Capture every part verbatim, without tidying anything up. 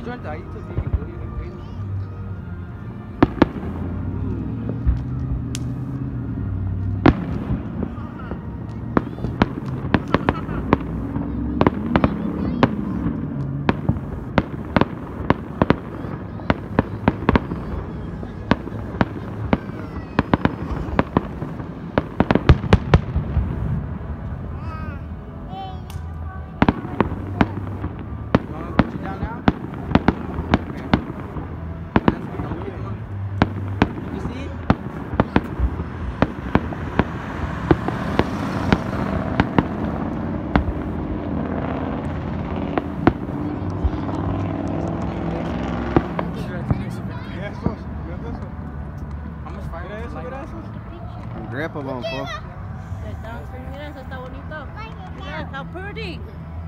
sentadito, sí, que puedo ir en Facebook. Grandpa won't fall. Mira, eso está bonito. Mira, how pretty.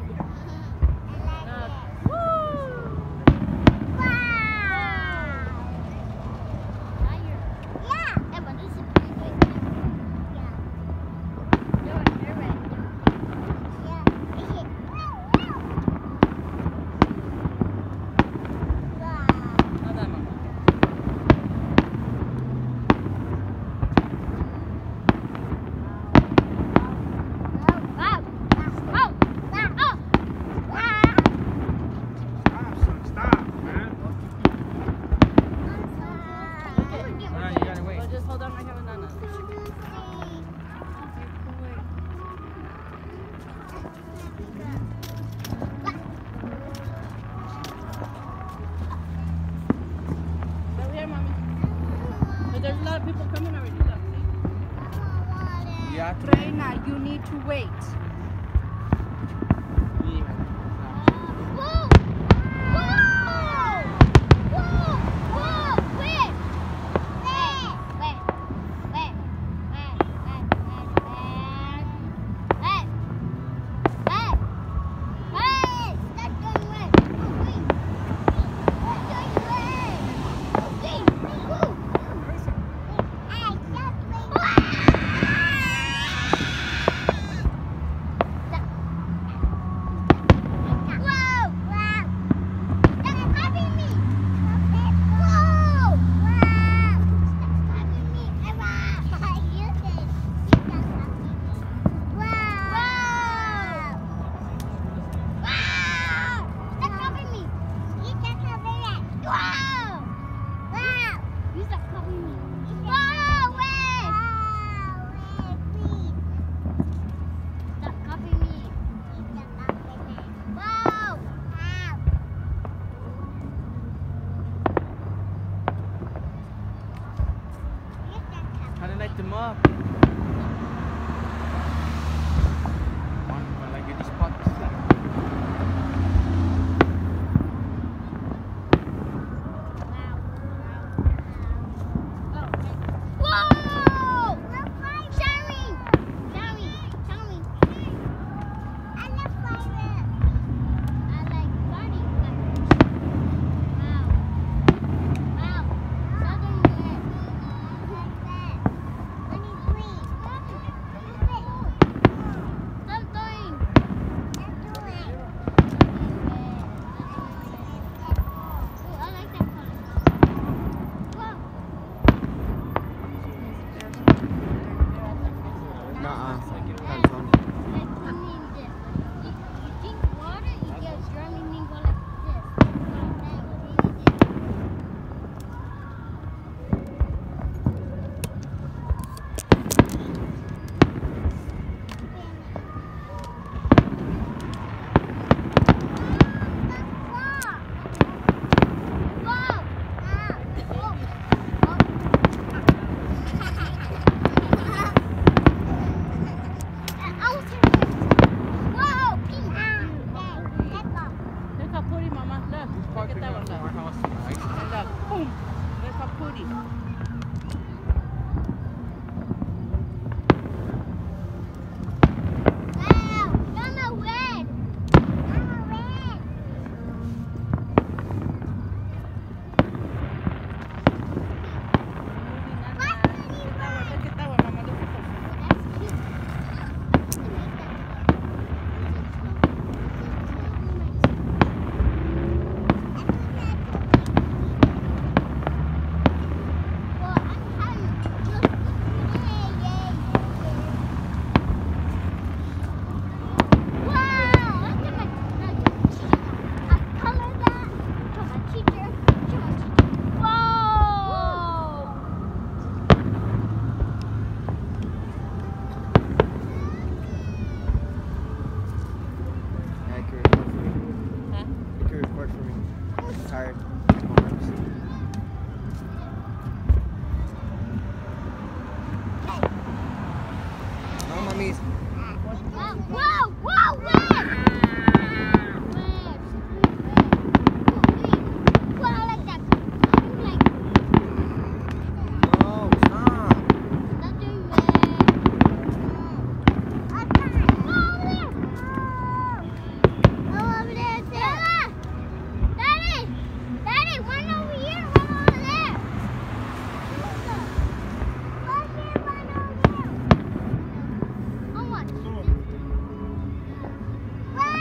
There's a lot of people coming already. Look. Yeah. Reina, you need to wait. How to light them up? One, like these spots. tired. No, mommies. Whoa! Whoa! Where? Whoa, like that. Like, No, stop. not doing that. Oh, over there, Sarah. Daddy! Daddy, one over here, one over there. One here, one over there. How much? Wow!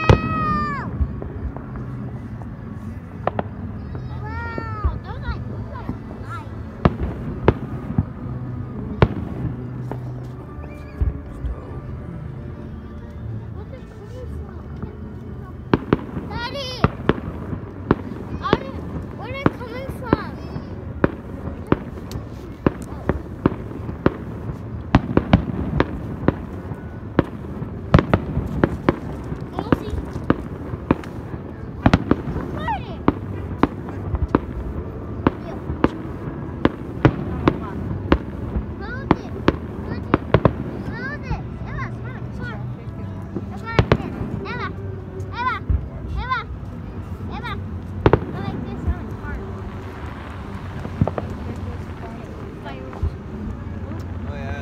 Wow, those are, those are nice. What's it coming from? Daddy! Are they, where are they coming from? Oh, see. Where are they? Yeah. Load it. Load it. Load it. Ella, smart, smart. Ella, Ella, Ella, Ella, Ella. I like this one. Smart. Fireworks. Oh yeah.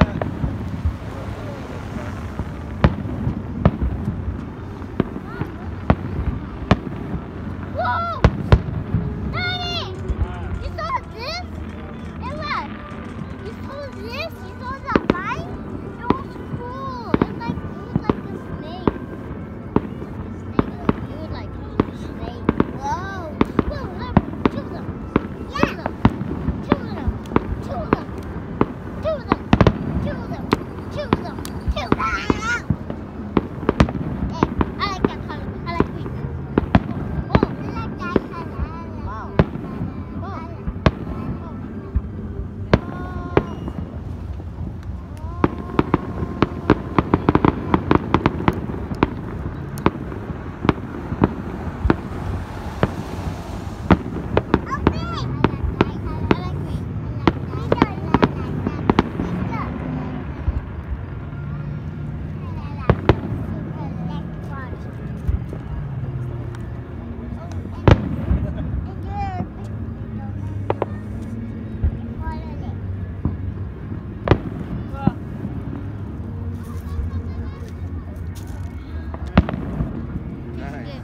Whoa! Daddy! You saw this? Ella, you saw this? You saw that line? It was cool. It was like, it was like a snake. Snake, like, it was like a snake. Whoa! Whoa, look, two of them. Two of them. Two of them. Two of them. Two of them. Two of them. Two of them. Two of them. Hey, I like that color. I like green. Oh, I like that color. Wow. Oh. Nice.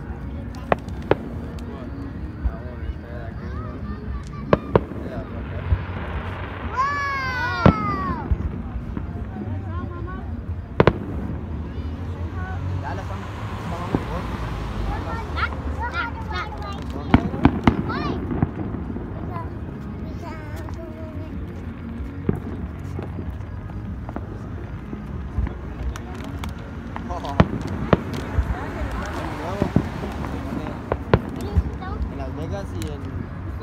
I want to say that green one. Yeah, okay. Dale, Juan. Vamos En Las Vegas y en...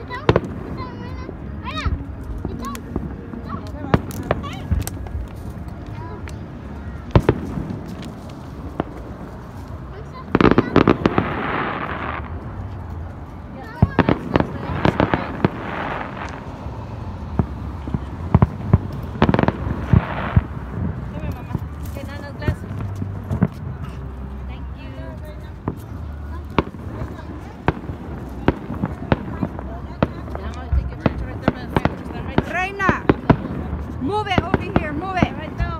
Come here, Mama. Get Nana's glasses. Thank you. Yeah, I'm gonna take your picture right there by the fireworks. Stand right there. Reina, move it over here, move it. Right there.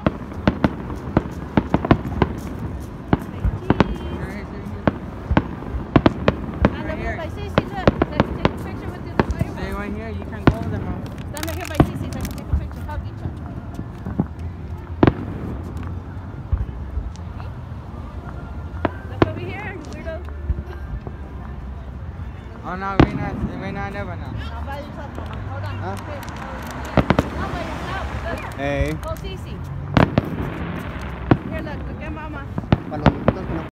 Nana, move by Cece. Look, let's take a picture with you. The Stay fireworks. right here. You can go over there, Mom. Stand right here by Cece so I can take a picture. Hug each other. Look over here, weirdo. Oh no, we not. We not never now. Now by yourself, Mama. Hold on. Huh? Okay. Now by yourself. Look. Hey. Oh, Cece. Here, look. Look at Mama. Palomitas,